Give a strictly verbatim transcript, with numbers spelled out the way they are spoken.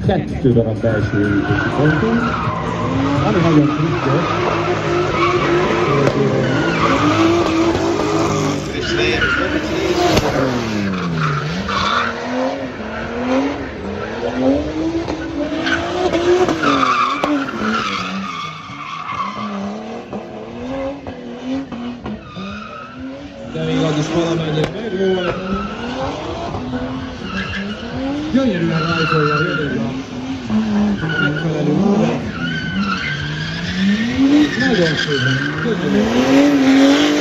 kettő darab belső érítési pontunk, ami nagyon trükkös, de még az is valamennyire megvolt. Gyönyörűen rajzolja végül a megfelelő módon. Nagyon szépen. Köszönöm.